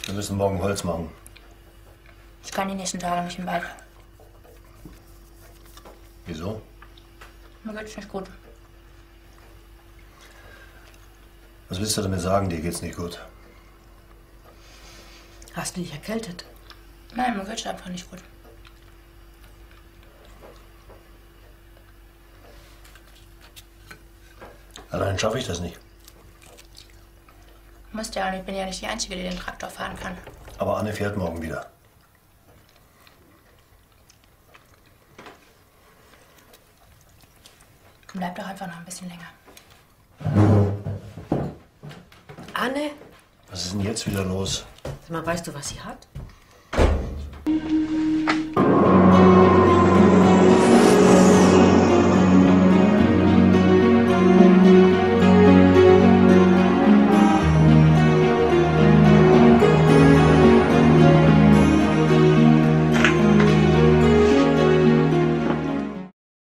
Wir müssen morgen Holz machen. Ich kann die nächsten Tage nicht im Wald. Wieso? Mir geht's nicht gut. Was willst du damit sagen, dir geht's nicht gut? Hast du dich erkältet? Nein, mir geht's einfach nicht gut. Allein schaffe ich das nicht. Musst ja, und ich bin ja nicht die Einzige, die den Traktor fahren kann. Aber Anne fährt morgen wieder. Bleib doch einfach noch ein bisschen länger. Anne? Was ist denn jetzt wieder los? Sag mal, weißt du, was sie hat?